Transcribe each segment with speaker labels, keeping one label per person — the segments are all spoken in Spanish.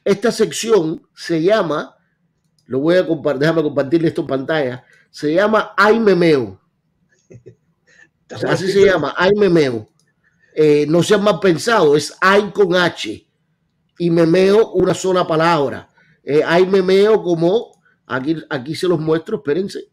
Speaker 1: Esta sección se llama, lo voy a compartir, déjame compartirle esto en pantalla, se llama Ay Memeo. O sea, así se llama, Ay Memeo. No sea mal pensado, es Ay con H y memeo una sola palabra. Hay memeo como, aquí se los muestro, espérense.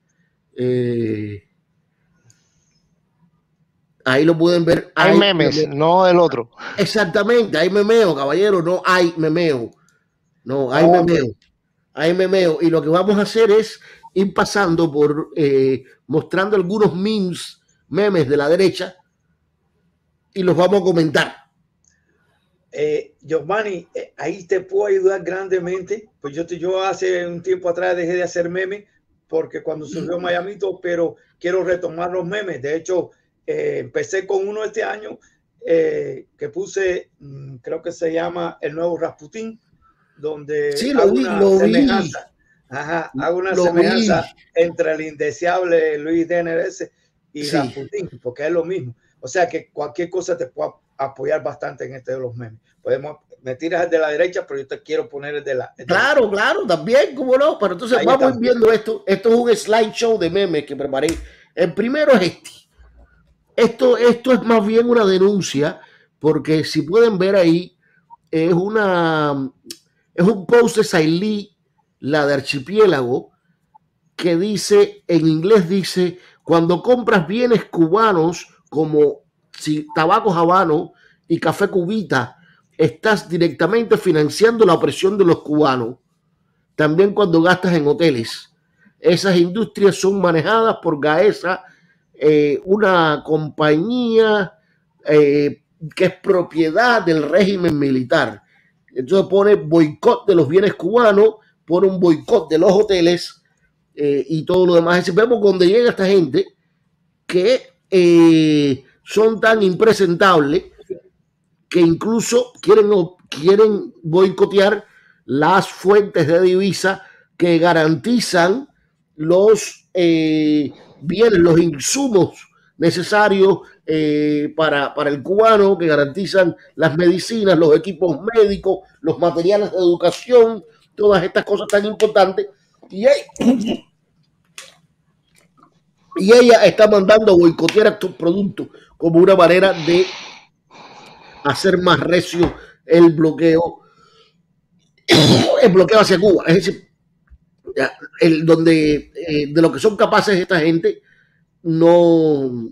Speaker 1: Ahí lo pueden ver.
Speaker 2: Hay memes, no el otro.
Speaker 1: Exactamente, hay memeo, caballero, no hay memeo. No, hay memeo. Hay memeo. Y lo que vamos a hacer es ir pasando por, mostrando algunos memes de la derecha y los vamos a comentar.
Speaker 3: Giovanni, ahí te puedo ayudar grandemente. Pues yo hace un tiempo atrás dejé de hacer memes porque cuando surgió Miamito, pero quiero retomar los memes. De hecho, empecé con uno este año que puse, creo que se llama El Nuevo Rasputín, donde
Speaker 1: sí,
Speaker 3: hago una semejanza. Ajá, hago una semejanza entre el indeseable Luis DNS y Rasputín, porque es lo mismo. O sea que cualquier cosa te puede apoyar bastante en este de los memes. Me tiras el de la derecha, pero yo te quiero poner el de la...
Speaker 1: Claro, también, cómo no. Pero entonces ahí vamos viendo esto. Esto es un slideshow de memes que preparé. El primero es Esto es más bien una denuncia, porque si pueden ver ahí, es un post de Sailí, la de Archipiélago, que dice, en inglés dice, cuando compras bienes cubanos como tabaco habano y café cubita, estás directamente financiando la opresión de los cubanos. También cuando gastas en hoteles. Esas industrias son manejadas por Gaesa, una compañía que es propiedad del régimen militar. Entonces pone boicot de los bienes cubanos, pone un boicot de los hoteles y todo lo demás. Y vemos donde llega esta gente que son tan impresentables que incluso quieren boicotear las fuentes de divisa que garantizan los bienes, los insumos necesarios para el cubano, que garantizan las medicinas, los equipos médicos, los materiales de educación, todas estas cosas tan importantes. Y ella está mandando a boicotear estos productos como una manera de hacer más recio el bloqueo hacia Cuba. Es decir, de lo que son capaces esta gente, no,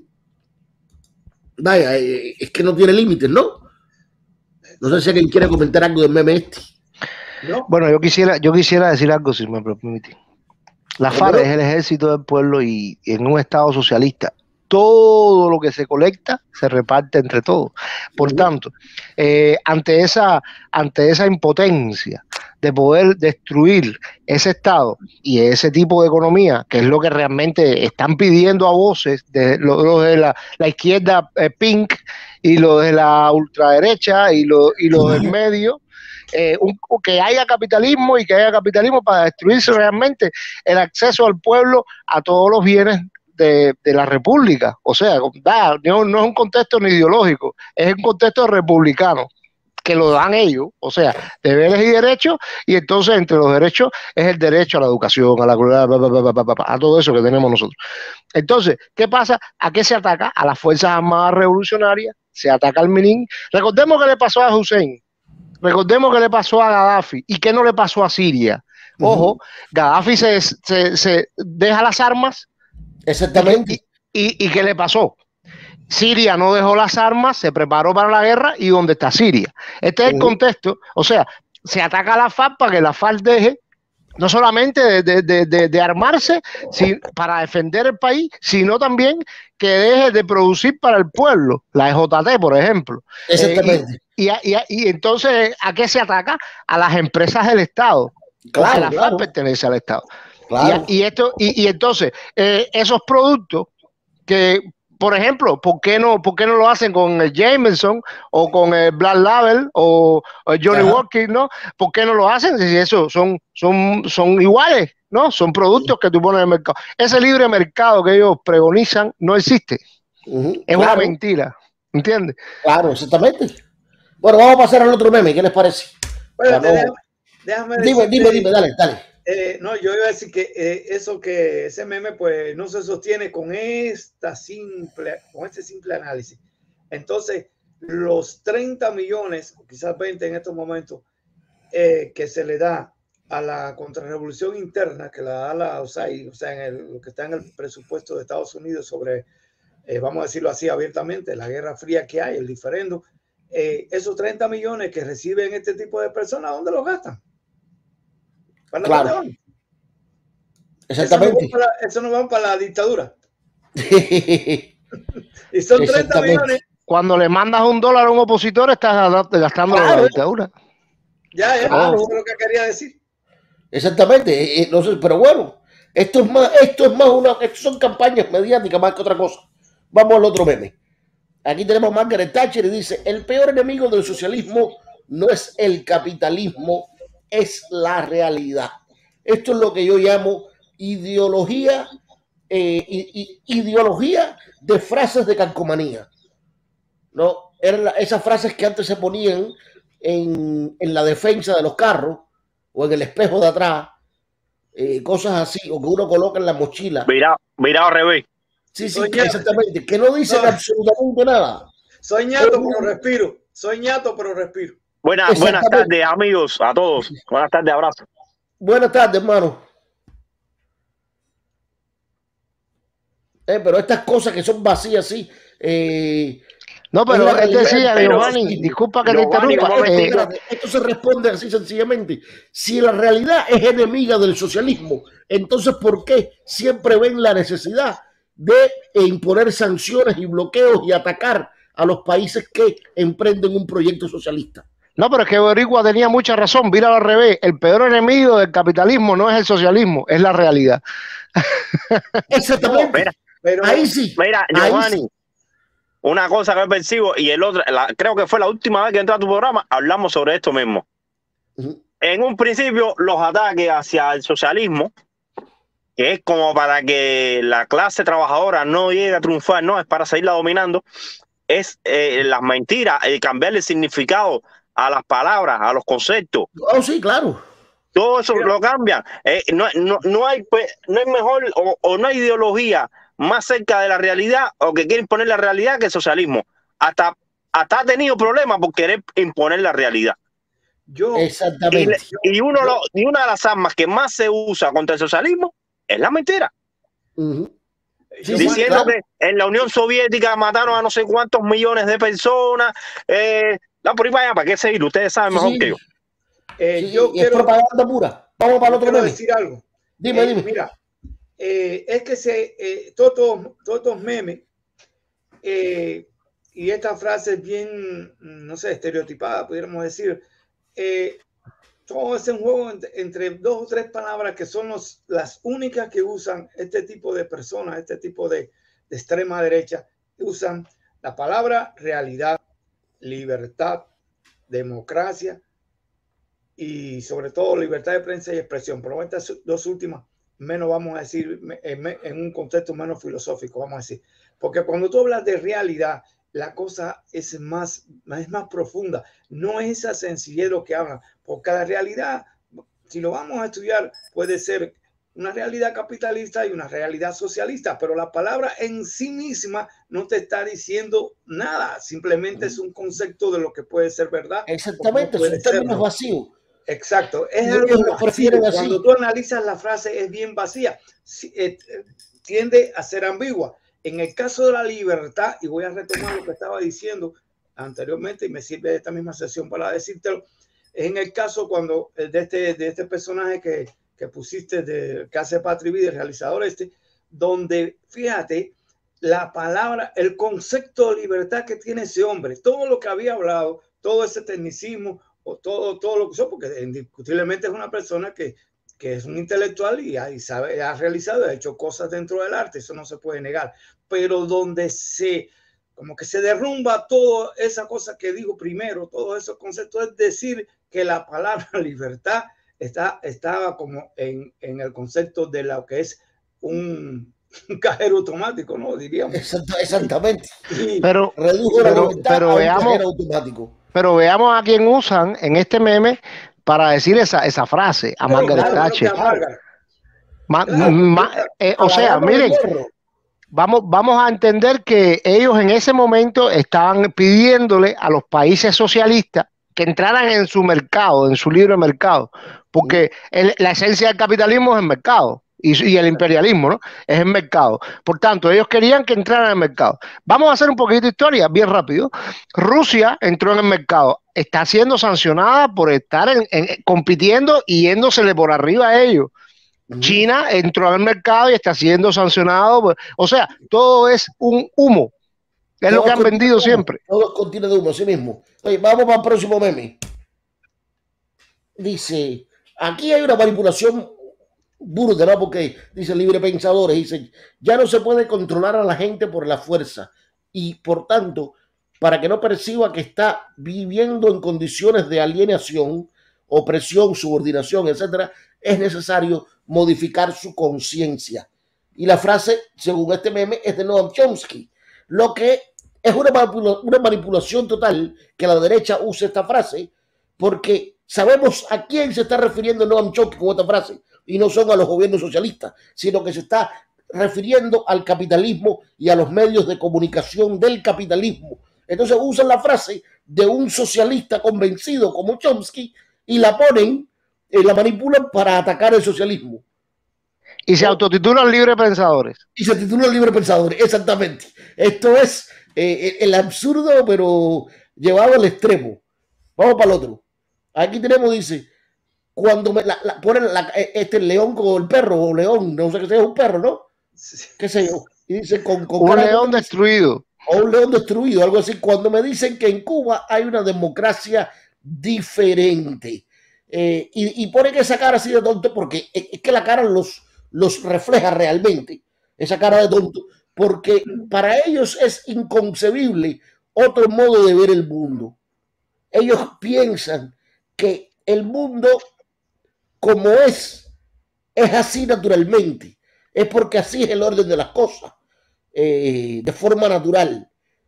Speaker 1: vaya, es que no tiene límites, ¿no? No sé si alguien quiere comentar algo del meme este.
Speaker 2: ¿No? Bueno, yo quisiera decir algo, si me permite. La FARC es el ejército del pueblo y en un estado socialista todo lo que se colecta se reparte entre todos. Por tanto, ante esa impotencia de poder destruir ese estado y ese tipo de economía, que es lo que realmente están pidiendo a voces de los de la izquierda pink y los de la ultraderecha y los del medio, que haya capitalismo y que haya capitalismo para destruirse realmente el acceso al pueblo a todos los bienes de la república. O sea, no es un contexto ni ideológico, es un contexto republicano que lo dan ellos, o sea, deberes y derechos, y entonces entre los derechos es el derecho a la educación, a todo eso que tenemos nosotros. Entonces, ¿qué pasa? ¿A qué se ataca? A las Fuerzas Armadas Revolucionarias, se ataca al MININ. Recordemos que le pasó a Hussein, recordemos que le pasó a Gaddafi, y qué no le pasó a Siria. Ojo, Gaddafi se deja las armas.
Speaker 1: Exactamente.
Speaker 2: ¿Y qué le pasó? Siria no dejó las armas, se preparó para la guerra, y ¿dónde está Siria? Este es el contexto. O sea, se ataca a la FARC para que la FARC deje no solamente de armarse para defender el país, sino también que deje de producir para el pueblo, la EJT, por ejemplo.
Speaker 1: Exactamente.
Speaker 2: Y entonces, ¿a qué se ataca? A las empresas del Estado. Claro, la FARC pertenece al Estado. Claro. Y entonces, esos productos que, por ejemplo, ¿por qué no lo hacen con el Jameson o con el Black Label o Johnny Walker, ¿no? ¿Por qué no lo hacen? Si eso son iguales, ¿no? Son productos que tú pones en el mercado. Ese libre mercado que ellos pregonizan no existe. Es una mentira, ¿entiendes?
Speaker 1: Claro, exactamente. Bueno, vamos a pasar al otro meme, ¿qué les parece?
Speaker 3: Bueno, déjame
Speaker 1: dime, dale.
Speaker 3: No, yo iba a decir que ese meme pues no se sostiene con este simple análisis. Entonces, los 30 millones, o quizás 20 en estos momentos, que se le da a la contrarrevolución interna, que la da la USAID, o sea, lo que está en el presupuesto de Estados Unidos sobre, vamos a decirlo así abiertamente, la guerra fría que hay, el diferendo, esos 30 millones que reciben este tipo de personas, ¿dónde los gastan? ¿Para
Speaker 1: claro.
Speaker 3: dónde van?
Speaker 1: Exactamente.
Speaker 3: Eso no van para la dictadura. Y son 30 millones.
Speaker 2: Cuando le mandas $1 a un opositor, estás gastando la dictadura.
Speaker 3: Ya, claro. Eso es lo que quería decir.
Speaker 1: Exactamente. No sé, pero bueno, esto son campañas mediáticas más que otra cosa. Vamos al otro meme. Aquí tenemos a Margaret Thatcher y dice: el peor enemigo del socialismo no es el capitalismo, es la realidad. Esto es lo que yo llamo ideología de frases de calcomanía. ¿No? Eran esas frases que antes se ponían en la defensa de los carros o en el espejo de atrás, cosas así, o que uno coloca en la mochila.
Speaker 4: Mira al revés.
Speaker 1: Sí, exactamente, que no dicen absolutamente nada.
Speaker 3: Soy ñato, pero respiro.
Speaker 4: Buenas tardes, amigos, a todos. Buenas tardes, abrazo.
Speaker 1: Buenas tardes, hermano. Pero estas cosas que son vacías, sí.
Speaker 2: No, pero él decía, Giovanni, disculpa que te interrumpa.
Speaker 1: Esto se responde así sencillamente. Si la realidad es enemiga del socialismo, entonces ¿por qué siempre ven la necesidad de imponer sanciones y bloqueos y atacar a los países que emprenden un proyecto socialista?
Speaker 2: No, pero es que Boricua tenía mucha razón. Mira al revés. El peor enemigo del capitalismo no es el socialismo, es la realidad.
Speaker 1: Exactamente. Pero ahí sí.
Speaker 4: Mira, Giovanni, una cosa que percibo y el otro, creo que fue la última vez que entré a tu programa, hablamos sobre esto mismo. En un principio, los ataques hacia el socialismo, que es como para que la clase trabajadora no llegue a triunfar, no, es para seguirla dominando, es las mentiras, el cambiarle el significado a las palabras, a los conceptos.
Speaker 1: Oh, sí, claro.
Speaker 4: Todo eso lo cambian. No hay mejor o no hay ideología más cerca de la realidad o que quiere imponer la realidad que el socialismo. Hasta ha tenido problemas por querer imponer la realidad.
Speaker 1: Exactamente.
Speaker 4: Y una de las armas que más se usa contra el socialismo es la mentira. Diciendo que en la Unión Soviética mataron a no sé cuántos millones de personas. Por ahí para qué seguir, ustedes saben mejor que yo.
Speaker 1: Es propaganda pura. Vamos para el otro meme.
Speaker 3: Decir algo.
Speaker 1: Dime.
Speaker 3: Mira, es que todos estos memes y estas frases bien, no sé, estereotipadas, pudiéramos decir, todo es un juego entre 2 o 3 palabras que son las únicas que usan este tipo de personas, este tipo de extrema derecha. Usan la palabra realidad, libertad, democracia y sobre todo libertad de prensa y expresión. Pero estas 2 últimas, menos vamos a decir, en un contexto menos filosófico, vamos a decir. Porque cuando tú hablas de realidad, la cosa es más profunda. No es esa sencillez lo que hablan. Porque la realidad, si lo vamos a estudiar, puede ser una realidad capitalista y una realidad socialista, pero la palabra en sí misma no te está diciendo nada. Simplemente es un concepto de lo que puede ser verdad.
Speaker 1: Exactamente, son términos vacíos.
Speaker 3: Exacto, es algo vacío. Cuando tú analizas la frase es bien vacía, tiende a ser ambigua. En el caso de la libertad, y voy a retomar lo que estaba diciendo anteriormente y me sirve de esta misma sesión para decírtelo, es en el caso cuando de este personaje que pusiste, que hace Patri Vida, el realizador donde fíjate la palabra, el concepto de libertad que tiene ese hombre, todo lo que había hablado, todo ese tecnicismo, o todo lo que son, porque indiscutiblemente es una persona que es un intelectual y ha realizado, ha hecho cosas dentro del arte, eso no se puede negar, pero donde como que se derrumba toda esa cosa que digo primero, todos esos conceptos, es decir, que la palabra libertad estaba como en el concepto de lo que es un cajero automático, ¿no? Diríamos.
Speaker 1: Exactamente.
Speaker 2: Pero
Speaker 1: redujo la libertad a un
Speaker 2: veamos,
Speaker 1: cajero automático.
Speaker 2: Pero veamos a quién usan en este meme para decir esa frase a Margaret Thatcher. O sea, miren, vamos a entender que ellos en ese momento estaban pidiéndole a los países socialistas que entraran en su mercado, en su libre mercado, porque la esencia del capitalismo es el mercado y el imperialismo, ¿no? Es el mercado. Por tanto, ellos querían que entraran en el mercado. Vamos a hacer un poquito de historia, bien rápido. Rusia entró en el mercado, está siendo sancionada por estar compitiendo y yéndosele por arriba a ellos. China entró al mercado y está siendo sancionado. O sea, todo es un humo. Es todo lo que han vendido siempre.
Speaker 1: Todo contiene de humo, así mismo. Oye, vamos para el próximo meme. Dice, aquí hay una manipulación burda, ¿no? Porque dice libre pensadores, dice, ya no se puede controlar a la gente por la fuerza y por tanto, para que no perciba que está viviendo en condiciones de alienación, opresión, subordinación, etcétera, es necesario modificar su conciencia. Y la frase, según este meme, es de Noam Chomsky, lo que es una manipulación total que la derecha use esta frase, porque sabemos a quién se está refiriendo Noam Chomsky con esta frase, y no son a los gobiernos socialistas, sino que se está refiriendo al capitalismo y a los medios de comunicación del capitalismo. Entonces usan la frase de un socialista convencido como Chomsky y la ponen, la manipulan para atacar el socialismo.
Speaker 2: Y se autotitulan libre pensadores.
Speaker 1: Y se titulan libre pensadores, exactamente. Esto es el absurdo, pero llevado al extremo. Vamos para el otro. Aquí tenemos, dice, cuando ponen este león con el perro, o león, no sé qué sea, es un perro, ¿no? ¿Qué sé yo? Y dice con
Speaker 2: un león destruido.
Speaker 1: O un león destruido, algo así. Cuando me dicen que en Cuba hay una democracia diferente. Y ponen esa cara así de tonto, porque es que la cara los refleja realmente, esa cara de tonto, porque para ellos es inconcebible otro modo de ver el mundo. Ellos piensan que el mundo como es así naturalmente, es porque así es el orden de las cosas, de forma natural.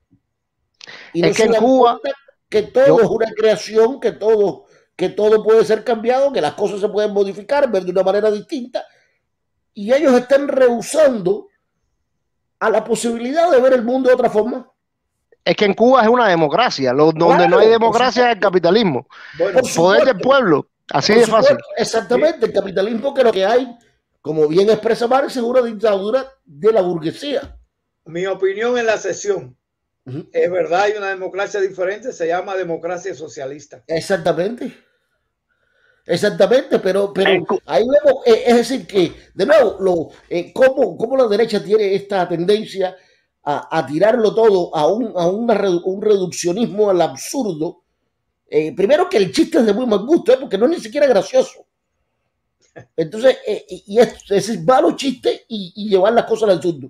Speaker 1: Y no
Speaker 2: es que en Cuba
Speaker 1: que todo es una creación, que todo puede ser cambiado, que las cosas se pueden modificar, ver de una manera distinta, y ellos están rehusando a la posibilidad de ver el mundo de otra forma.
Speaker 2: Es que en Cuba es una democracia, donde no hay democracia es el capitalismo. Bueno, poder del pueblo, así de fácil.
Speaker 1: Exactamente, el capitalismo que lo que hay, como bien expresa Marx, es una dictadura de la burguesía.
Speaker 3: Mi opinión en la sesión, es verdad, hay una democracia diferente, se llama democracia socialista.
Speaker 1: Exactamente. Exactamente, pero ahí vemos, es decir, que de nuevo, cómo la derecha tiene esta tendencia a tirarlo todo a un reduccionismo al absurdo. Primero que el chiste es de muy mal gusto, porque no es ni siquiera gracioso. Entonces, es malo chiste y llevar las cosas al absurdo.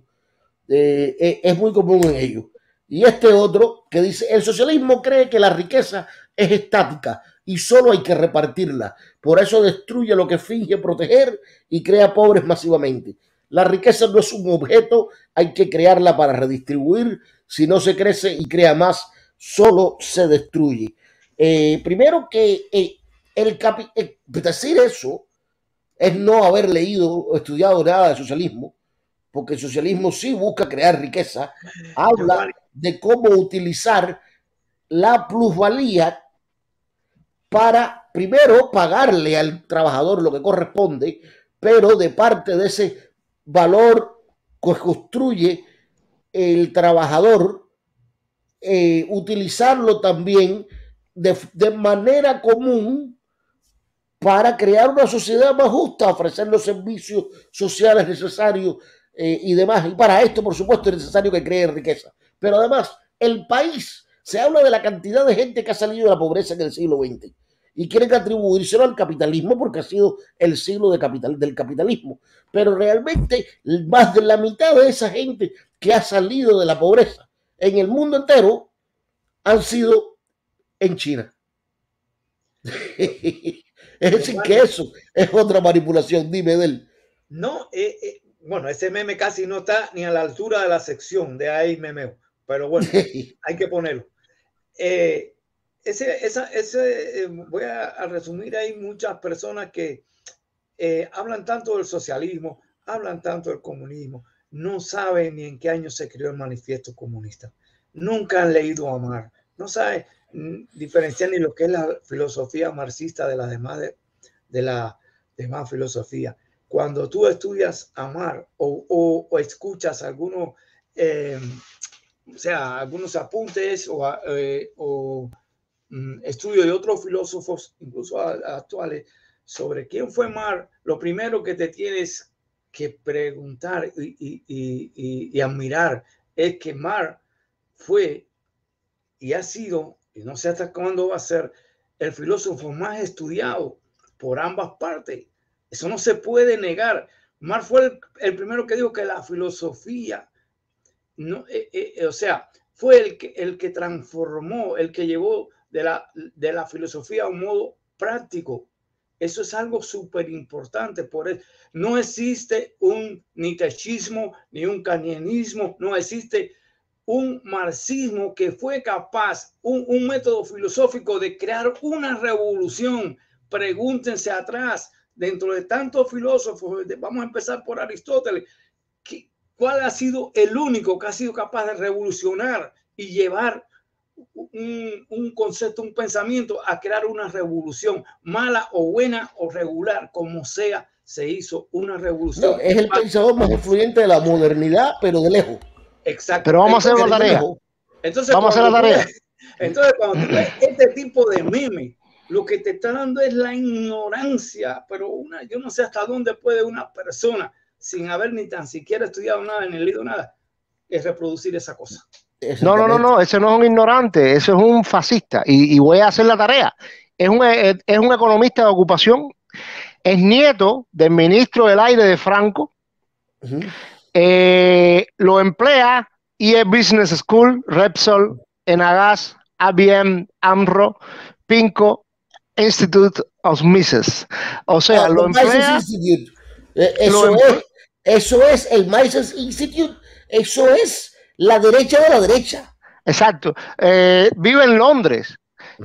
Speaker 1: Es muy común en ellos. Y este otro que dice, el socialismo cree que la riqueza es estática y solo hay que repartirla. Por eso destruye lo que finge proteger y crea pobres masivamente. La riqueza no es un objeto, hay que crearla para redistribuir. Si no se crece y crea más, solo se destruye. Primero que decir eso es no haber leído o estudiado nada de socialismo, porque el socialismo sí busca crear riqueza, habla de cómo utilizar la plusvalía para, primero, pagarle al trabajador lo que corresponde, pero de parte de ese valor que construye el trabajador, utilizarlo también de manera común para crear una sociedad más justa, ofrecer los servicios sociales necesarios y demás. Y para esto, por supuesto, es necesario que cree riqueza. Pero además, el país, se habla de la cantidad de gente que ha salido de la pobreza en el siglo XX y quieren atribuírselo al capitalismo porque ha sido el siglo del capitalismo. Pero realmente, más de la mitad de esa gente que ha salido de la pobreza en el mundo entero han sido en China. Es decir, que eso es otra manipulación. Dime de él.
Speaker 3: No, bueno, ese meme casi no está ni a la altura de la sección de ahí memeo, pero bueno, hay que ponerlo. voy a resumir ahí muchas personas que hablan tanto del socialismo, hablan tanto del comunismo, no saben ni en qué año se creó el manifiesto comunista, nunca han leído a Marx, no saben diferenciar ni lo que es la filosofía marxista de las demás, de la demás filosofía. Cuando tú estudias a Marx o escuchas algunos, algunos apuntes o estudios de otros filósofos, incluso actuales, sobre quién fue Marx, lo primero que te tienes que preguntar y admirar es que Marx fue y ha sido, y no sé hasta cuándo va a ser, el filósofo más estudiado por ambas partes. Eso no se puede negar. Marx fue el primero que dijo que la filosofía, no, fue el que transformó, el que llevó de la filosofía a un modo práctico. Eso es algo súper importante. Por eso no existe un nietzscheismo ni un kantianismo, no existe un marxismo que fue capaz, un método filosófico de crear una revolución. Pregúntense atrás, dentro de tantos filósofos, vamos a empezar por Aristóteles, ¿cuál ha sido el único que ha sido capaz de revolucionar y llevar un concepto, un pensamiento a crear una revolución, mala o buena o regular, como sea, se hizo una revolución?
Speaker 1: No, es el pensador más influyente de la modernidad, pero de lejos.
Speaker 3: Exacto.
Speaker 2: Pero vamos a hacer la tarea.
Speaker 3: Entonces, vamos a hacer la tarea. Entonces, cuando tú ves este tipo de meme, lo que te está dando es la ignorancia, pero yo no sé hasta dónde puede una persona, sin haber ni tan siquiera estudiado nada ni leído nada, es reproducir esa cosa.
Speaker 2: No, ese no es un ignorante, ese es un fascista. Y voy a hacer la tarea. Es un economista de ocupación, es nieto del ministro del aire de Franco. Lo emplea EA Business School, Repsol, Enagas, IBM, AMRO, PINCO, Institute of Mises. O sea, lo emplea.
Speaker 1: Eso es el Mises Institute, eso es la derecha de la derecha.
Speaker 2: Exacto. Vive en Londres.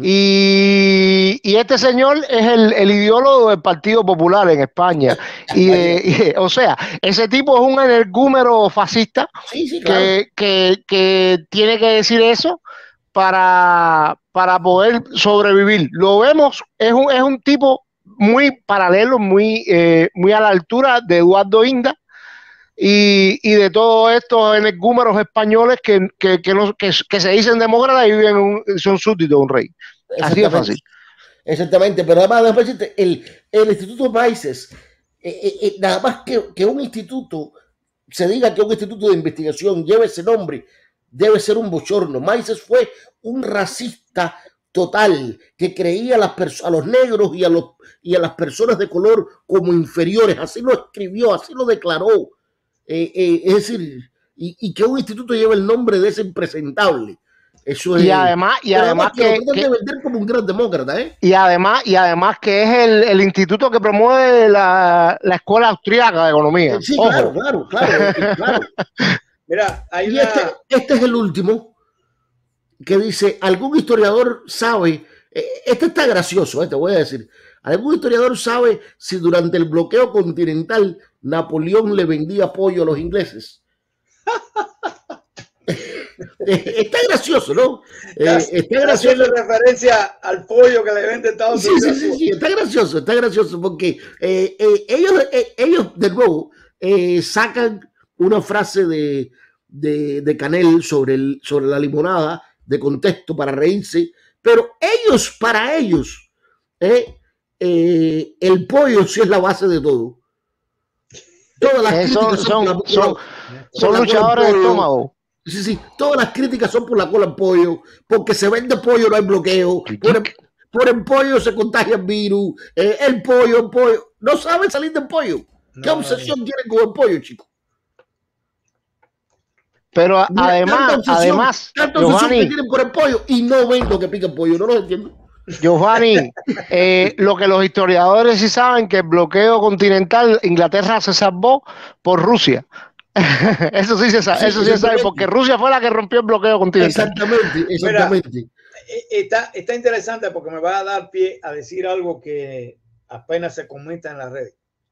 Speaker 2: Y este señor es el ideólogo del Partido Popular en España. O sea, ese tipo es un energúmero fascista, sí, claro, que tiene que decir eso para poder sobrevivir. Lo vemos, es un tipo muy paralelo, muy a la altura de Eduardo Inda y de todos estos energúmeros españoles que se dicen demócratas y viven son súbditos de un rey. Así de fácil.
Speaker 1: Exactamente, pero además el Instituto Mises, nada más que un instituto se diga que un instituto de investigación lleve ese nombre, debe ser un bochorno. Mises fue un racista total que creía a los negros y a las personas de color como inferiores. Así lo escribió, así lo declaró. Es decir, y que un instituto lleve el nombre de ese impresentable. Eso es,
Speaker 2: y además
Speaker 1: que vender como un gran demócrata, ¿eh?
Speaker 2: Y además que es el instituto que promueve la escuela austriaca de economía.
Speaker 1: Sí, claro. Mira, este es el último que dice: algún historiador sabe, este está gracioso, te voy a decir, algún historiador sabe si durante el bloqueo continental Napoleón le vendía pollo a los ingleses. Está gracioso, ¿no?
Speaker 3: Está gracioso en referencia al pollo que le vende Estados Unidos.
Speaker 1: Sí, está gracioso porque ellos de nuevo sacan una frase de Canel sobre la limonada de contexto para reírse, pero para ellos el pollo sí es la base de todo. Todas las críticas
Speaker 2: son luchadores de estómago.
Speaker 1: Sí, todas las críticas son por la cola en pollo, porque se vende pollo, no hay bloqueo, por el pollo se contagian virus, el pollo, no saben salir del pollo. ¿Qué obsesión tienen con el pollo, chicos?
Speaker 2: Pero además,
Speaker 1: tanta obsesión que tienen por el pollo y no ven lo que pica el pollo, no lo entiendo.
Speaker 2: Giovanni, lo que los historiadores sí saben, que el bloqueo continental, Inglaterra se salvó por Rusia. Eso sí se sabe, porque Rusia fue la que rompió el bloqueo continental.
Speaker 1: Exactamente.
Speaker 3: Mira, está interesante porque me va a dar pie a decir algo que apenas se comenta en las redes.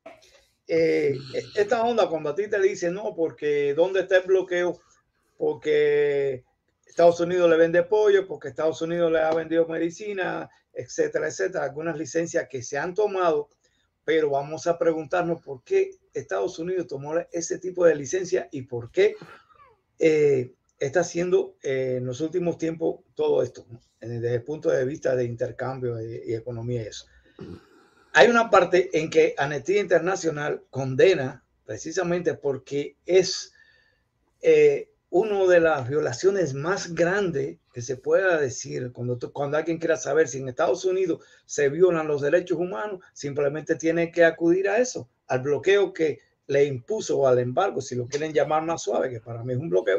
Speaker 3: Esta onda cuando a ti te dicen no, porque ¿dónde está el bloqueo? Porque Estados Unidos le vende pollo, porque Estados Unidos le ha vendido medicina, etcétera, etcétera, algunas licencias que se han tomado, pero vamos a preguntarnos por qué Estados Unidos tomó ese tipo de licencia y por qué está haciendo en los últimos tiempos todo esto, ¿no? Desde el punto de vista de intercambio y economía y eso. Hay una parte en que Amnistía Internacional condena precisamente porque es una de las violaciones más grandes que se pueda decir cuando alguien quiera saber si en Estados Unidos se violan los derechos humanos, simplemente tiene que acudir a eso, al bloqueo que le impuso o al embargo, si lo quieren llamar más suave, que para mí es un bloqueo,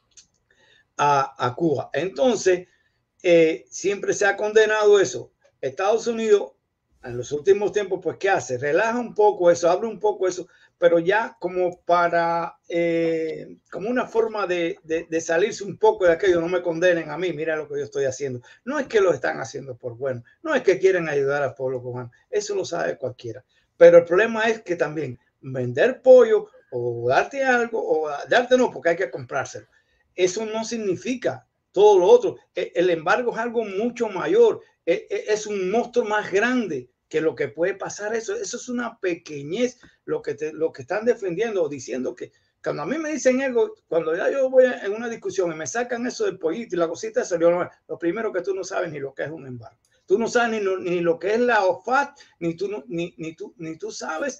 Speaker 3: a Cuba. Entonces, siempre se ha condenado eso. Estados Unidos, en los últimos tiempos, pues, ¿qué hace? Relaja un poco eso, abre un poco eso, pero ya como para, como una forma de salirse un poco de aquello, no me condenen a mí, mira lo que yo estoy haciendo. No es que lo están haciendo por bueno, no es que quieren ayudar al pueblo cubano, eso lo sabe cualquiera. Pero el problema es que también vender pollo o darte algo, o darte no, porque hay que comprárselo. Eso no significa todo lo otro. El embargo es algo mucho mayor, es un monstruo más grande que lo que puede pasar. Eso es una pequeñez lo que están defendiendo o diciendo que cuando a mí me dicen algo, cuando ya yo voy en una discusión y me sacan eso del pollito y la cosita salió, lo primero que tú no sabes ni lo que es un embargo. Tú no sabes ni lo que es la OFAC, ni tú sabes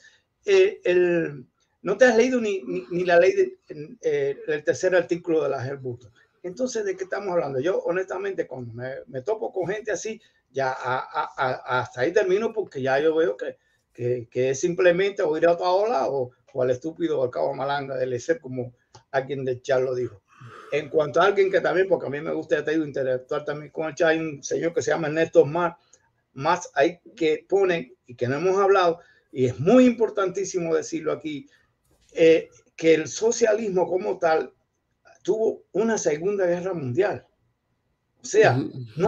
Speaker 3: no te has leído ni la ley del tercer artículo de la Helbuto. Entonces, ¿de qué estamos hablando? Yo, honestamente, cuando me topo con gente así, ya hasta ahí termino, porque ya yo veo que es simplemente o ir a otra ola o al estúpido o al cabo malanga del ser, como alguien del chat lo dijo. En cuanto a alguien que también, porque a mí me gusta interactuar también con el chat, hay un señor que se llama Ernesto más ahí que pone, y que no hemos hablado, y es muy importantísimo decirlo aquí, que el socialismo como tal tuvo una Segunda Guerra Mundial. O sea,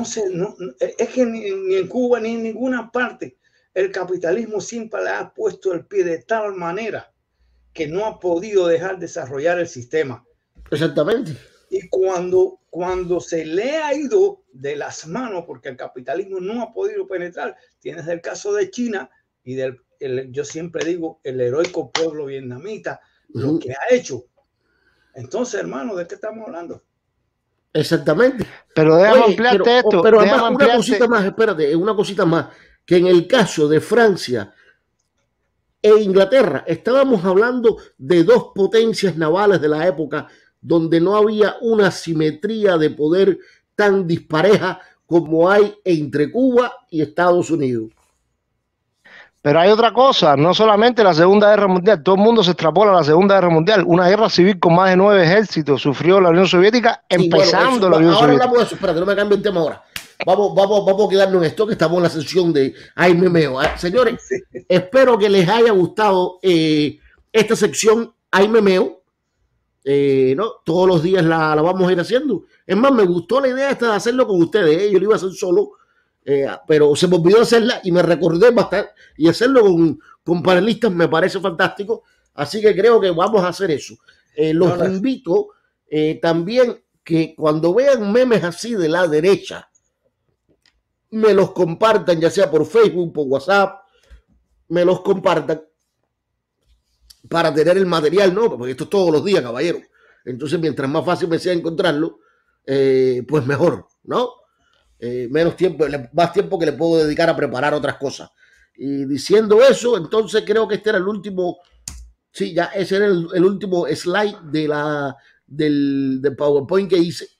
Speaker 3: es que ni en Cuba ni en ninguna parte el capitalismo siempre le ha puesto el pie de tal manera que no ha podido dejar desarrollar el sistema.
Speaker 1: Exactamente.
Speaker 3: Y cuando se le ha ido de las manos, porque el capitalismo no ha podido penetrar, tienes el caso de China y yo siempre digo, el heroico pueblo vietnamita, lo que ha hecho. Entonces, hermano, ¿de qué estamos hablando?
Speaker 1: Exactamente.
Speaker 2: Pero déjame ampliarte esto.
Speaker 1: Pero además, una cosita más, espérate, una cosita más, que en el caso de Francia e Inglaterra, estábamos hablando de dos potencias navales de la época donde no había una simetría de poder tan dispareja como hay entre Cuba y Estados Unidos.
Speaker 2: Pero hay otra cosa, no solamente la Segunda Guerra Mundial, todo el mundo se extrapola a la Segunda Guerra Mundial. Una guerra civil con más de 9 ejércitos sufrió la Unión Soviética, empezando la Unión Soviética.
Speaker 1: Ahora hablamos de eso, espérate, no me cambie el tema ahora. Vamos a quedarnos en esto, que estamos en la sección de Ay Memeo. Señores, espero que les haya gustado esta sección Ay Memeo. ¿No? Todos los días la vamos a ir haciendo. Es más, me gustó la idea esta de hacerlo con ustedes. Yo lo iba a hacer solo, pero se me olvidó hacerla y me recordé bastante. Y hacerlo con panelistas me parece fantástico. Así que creo que vamos a hacer eso. Los invito también que cuando vean memes así de la derecha, me los compartan, ya sea por Facebook, por WhatsApp, me los compartan para tener el material, ¿no? Porque esto es todos los días, caballero. Entonces, mientras más fácil me sea encontrarlo, pues mejor, ¿no? Menos tiempo, más tiempo que le puedo dedicar a preparar otras cosas. Y diciendo eso, entonces creo que este era el último, sí, ya ese era el último slide del PowerPoint que hice.